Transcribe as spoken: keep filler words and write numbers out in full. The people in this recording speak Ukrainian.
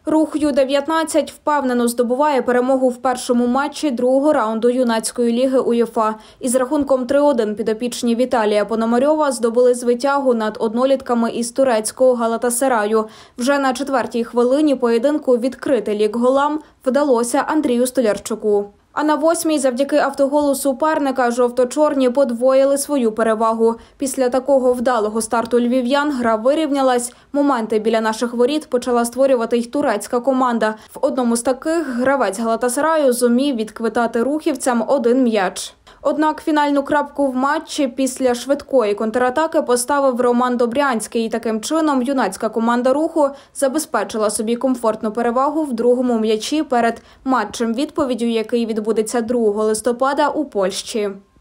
Рух Ю дев'ятнадцять впевнено здобуває перемогу в першому матчі другого раунду юнацької ліги УЄФА. Із рахунком три один підопічні Віталія Пономарьова здобули звитягу над однолітками із турецького Галатасараю. Вже на четвертій хвилині поєдинку відкрити лік голам вдалося Андрію Столярчуку. А на восьмій завдяки автоголу суперника жовто-чорні подвоїли свою перевагу. Після такого вдалого старту львів'ян гра вирівнялась. Моменти біля наших воріт почала створювати й турецька команда. В одному з таких гравець Галатасараю зумів відквитати рухівцям один м'яч. Однак фінальну крапку в матчі після швидкої контратаки поставив Роман Добрянський. І таким чином юнацька команда «Руху» забезпечила собі комфортну перевагу в другому м'ячі перед матчем відповіддю, який відбудеться другого листопада у Польщі.